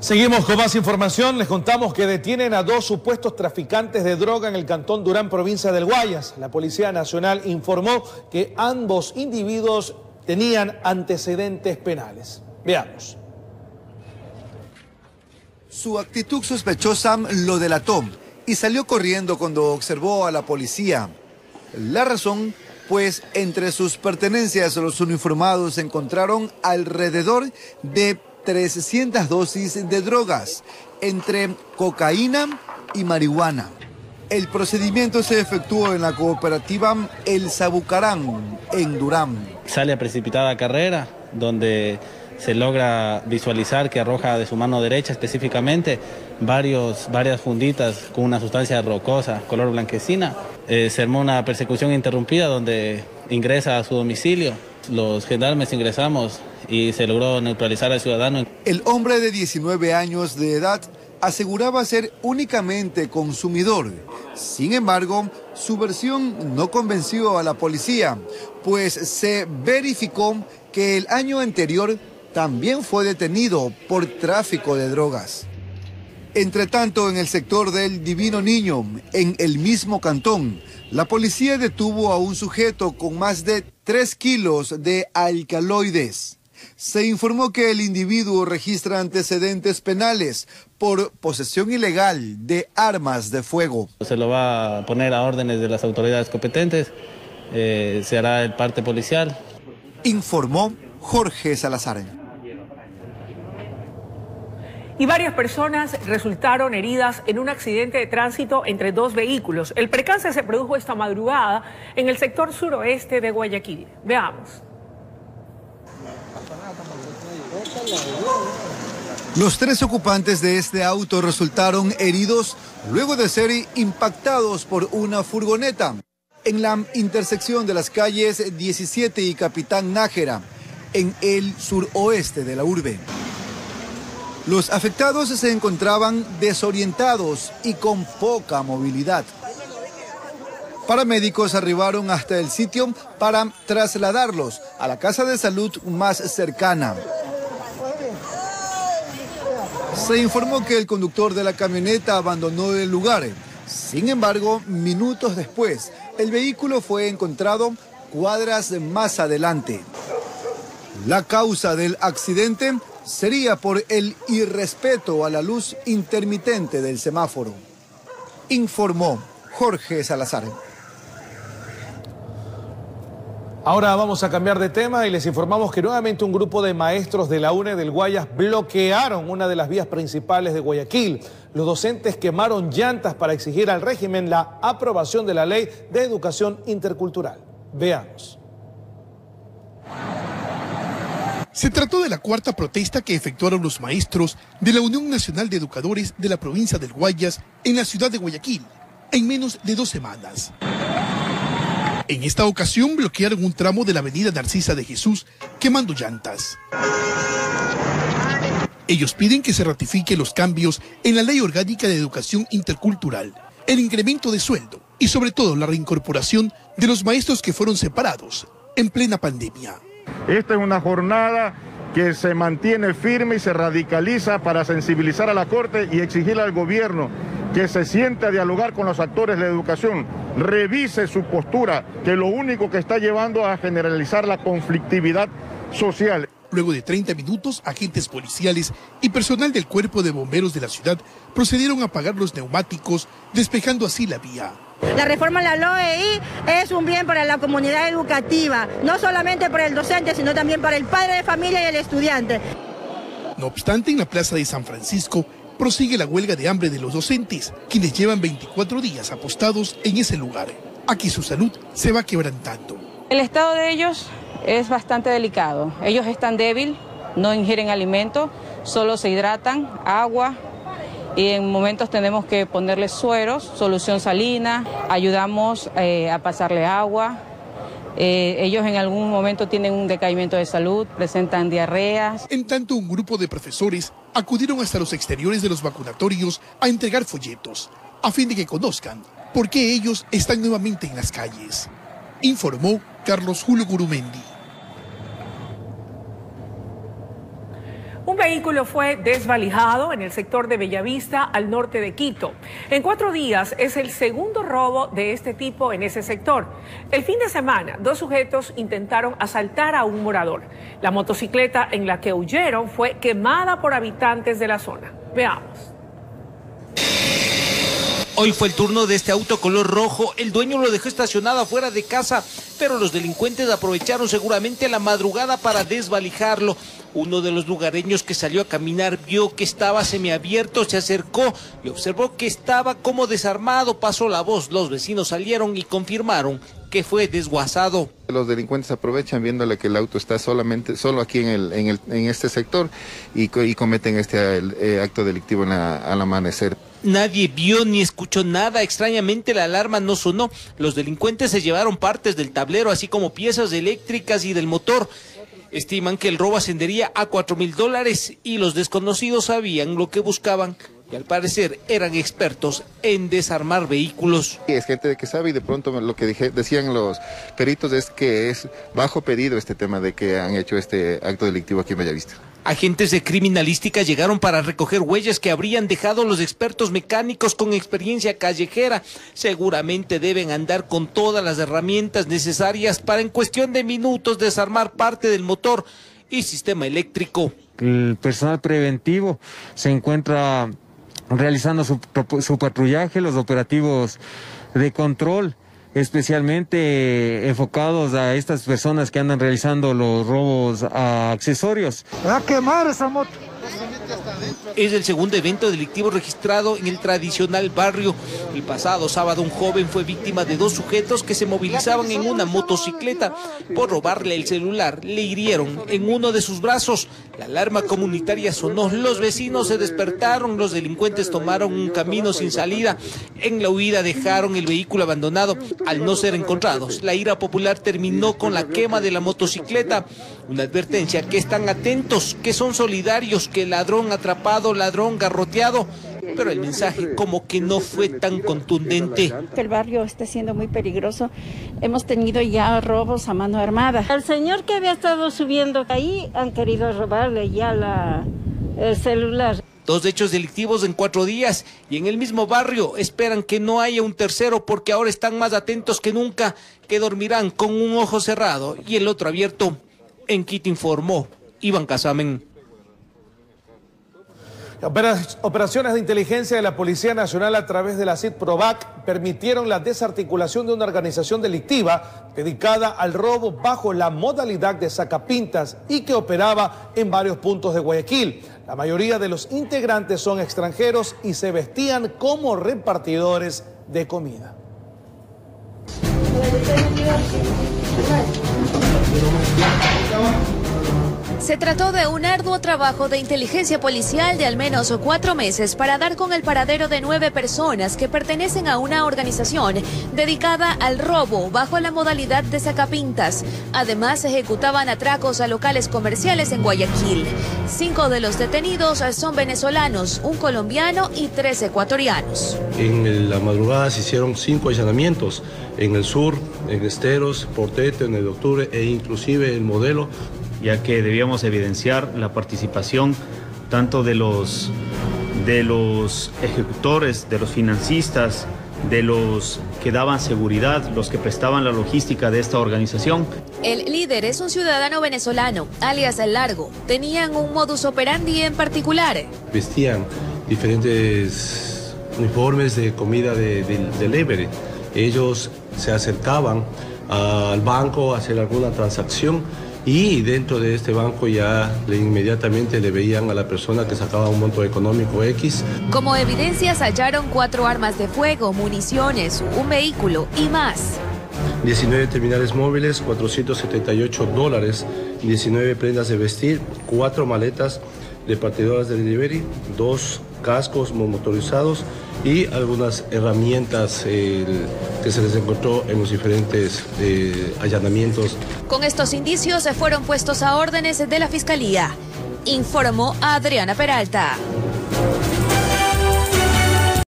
Seguimos con más información. Les contamos que detienen a dos supuestos traficantes de droga en el cantón Durán, provincia del Guayas. La Policía Nacional informó que ambos individuos tenían antecedentes penales. Veamos. Su actitud sospechosa lo delató y salió corriendo cuando observó a la policía. La razón, pues entre sus pertenencias los uniformados encontraron alrededor de 300 dosis de drogas, entre cocaína y marihuana. El procedimiento se efectuó en la cooperativa El Sabucarán, en Durán. Sale a precipitada carrera, donde se logra visualizar que arroja de su mano derecha específicamente varias funditas con una sustancia rocosa, color blanquecina. Se armó una persecución interrumpida donde ingresa a su domicilio. Los gendarmes ingresamos y se logró neutralizar al ciudadano. El hombre de 19 años de edad aseguraba ser únicamente consumidor. Sin embargo, su versión no convenció a la policía, pues se verificó que el año anterior también fue detenido por tráfico de drogas. Entre tanto, en el sector del Divino Niño, en el mismo cantón, la policía detuvo a un sujeto con más de 3 kilos de alcaloides. Se informó que el individuo registra antecedentes penales por posesión ilegal de armas de fuego. Se lo va a poner a órdenes de las autoridades competentes, se hará el parte policial. Informó Jorge Salazar. Y varias personas resultaron heridas en un accidente de tránsito entre dos vehículos. El percance se produjo esta madrugada en el sector suroeste de Guayaquil. Veamos. Los 3 ocupantes de este auto resultaron heridos luego de ser impactados por una furgoneta en la intersección de las calles 17 y Capitán Nájera, en el suroeste de la urbe. Los afectados se encontraban desorientados y con poca movilidad. Paramédicos arribaron hasta el sitio para trasladarlos a la casa de salud más cercana. Se informó que el conductor de la camioneta abandonó el lugar. Sin embargo, minutos después, el vehículo fue encontrado cuadras más adelante. La causa del accidente sería por el irrespeto a la luz intermitente del semáforo, informó Jorge Salazar. Ahora vamos a cambiar de tema y les informamos que nuevamente un grupo de maestros de la UNE del Guayas bloquearon una de las vías principales de Guayaquil. Los docentes quemaron llantas para exigir al régimen la aprobación de la Ley de Educación Intercultural. Veamos. Se trató de la cuarta protesta que efectuaron los maestros de la Unión Nacional de Educadores de la provincia del Guayas en la ciudad de Guayaquil, en menos de 2 semanas. En esta ocasión bloquearon un tramo de la avenida Narcisa de Jesús, quemando llantas. Ellos piden que se ratifiquen los cambios en la Ley Orgánica de Educación Intercultural, el incremento de sueldo y sobre todo la reincorporación de los maestros que fueron separados en plena pandemia. Esta es una jornada que se mantiene firme y se radicaliza para sensibilizar a la Corte y exigirle al gobierno que se siente a dialogar con los actores de la educación, revise su postura, que lo único que está llevando a generalizar la conflictividad social. Luego de 30 minutos, agentes policiales y personal del Cuerpo de Bomberos de la ciudad procedieron a apagar los neumáticos, despejando así la vía. La reforma a la LOEI es un bien para la comunidad educativa, no solamente para el docente, sino también para el padre de familia y el estudiante. No obstante, en la plaza de San Francisco prosigue la huelga de hambre de los docentes, quienes llevan 24 días apostados en ese lugar. Aquí su salud se va quebrantando. El estado de ellos es bastante delicado. Ellos están débiles, no ingieren alimento, solo se hidratan, agua, y en momentos tenemos que ponerles sueros, solución salina, ayudamos a pasarle agua. Ellos en algún momento tienen un decaimiento de salud, presentan diarreas. En tanto, un grupo de profesores acudieron hasta los exteriores de los vacunatorios a entregar folletos, a fin de que conozcan por qué ellos están nuevamente en las calles. Informó Carlos Julio Gurumendi. Un vehículo fue desvalijado en el sector de Bellavista, al norte de Quito. En 4 días es el segundo robo de este tipo en ese sector. El fin de semana, 2 sujetos intentaron asaltar a un morador. La motocicleta en la que huyeron fue quemada por habitantes de la zona. Veamos. Hoy fue el turno de este auto color rojo. El dueño lo dejó estacionado afuera de casa, pero los delincuentes aprovecharon seguramente la madrugada para desvalijarlo. Uno de los lugareños que salió a caminar vio que estaba semiabierto, se acercó y observó que estaba como desarmado. Pasó la voz, los vecinos salieron y confirmaron que fue desguazado. Los delincuentes aprovechan viéndole que el auto está solo aquí en este sector y cometen este acto delictivo al amanecer. Nadie vio ni escuchó nada. Extrañamente la alarma no sonó. Los delincuentes se llevaron partes del tablero, así como piezas eléctricas y del motor. Estiman que el robo ascendería a $4.000 y los desconocidos sabían lo que buscaban y al parecer eran expertos en desarmar vehículos. Es gente que sabe y de pronto lo que decían los peritos es que es bajo pedido este tema de que han hecho este acto delictivo aquí en Bellavista. Agentes de criminalística llegaron para recoger huellas que habrían dejado los expertos mecánicos con experiencia callejera. Seguramente deben andar con todas las herramientas necesarias para en cuestión de minutos desarmar parte del motor y sistema eléctrico. El personal preventivo se encuentra realizando su patrullaje, los operativos de control, especialmente enfocados a estas personas que andan realizando los robos a accesorios. ¡Va a quemar esa moto! Es el segundo evento delictivo registrado en el tradicional barrio. El pasado sábado un joven fue víctima de 2 sujetos que se movilizaban en una motocicleta. Por robarle el celular, le hirieron en uno de sus brazos. La alarma comunitaria sonó, los vecinos se despertaron, los delincuentes tomaron un camino sin salida. En la huida dejaron el vehículo abandonado. Al no ser encontrados, la ira popular terminó con la quema de la motocicleta. Una advertencia: que están atentos, que son solidarios, que ladrón atrapado, ladrón garroteado. Pero el mensaje como que no fue tan contundente. El barrio está siendo muy peligroso. Hemos tenido ya robos a mano armada. Al señor que había estado subiendo ahí han querido robarle ya el celular. 2 hechos delictivos en 4 días y en el mismo barrio. Esperan que no haya un tercero porque ahora están más atentos que nunca, que dormirán con un ojo cerrado y el otro abierto. En Quito informó Iván Casamen. Operaciones de inteligencia de la Policía Nacional a través de la CID-PROVAC permitieron la desarticulación de una organización delictiva dedicada al robo bajo la modalidad de sacapintas y que operaba en varios puntos de Guayaquil. La mayoría de los integrantes son extranjeros y se vestían como repartidores de comida. Se trató de un arduo trabajo de inteligencia policial de al menos 4 meses para dar con el paradero de 9 personas que pertenecen a una organización dedicada al robo bajo la modalidad de sacapintas. Además, ejecutaban atracos a locales comerciales en Guayaquil. 5 de los detenidos son venezolanos, un colombiano y 3 ecuatorianos. En la madrugada se hicieron 5 allanamientos en el sur, en Esteros, Portete, en el Octubre e inclusive el Modelo, ya que debíamos evidenciar la participación tanto de los ejecutores, de los financistas, de los que daban seguridad, los que prestaban la logística de esta organización. El líder es un ciudadano venezolano, alias El Largo. Tenían un modus operandi en particular. Vestían diferentes uniformes de comida de delivery. Ellos se acercaban al banco a hacer alguna transacción y dentro de este banco ya inmediatamente le veían a la persona que sacaba un monto económico X. Como evidencias hallaron 4 armas de fuego, municiones, un vehículo y más. 19 terminales móviles, $478, 19 prendas de vestir, 4 maletas repartidoras de delivery, 2 cascos motorizados y algunas herramientas que se les encontró en los diferentes allanamientos. Con estos indicios se fueron puestos a órdenes de la Fiscalía, informó Adriana Peralta.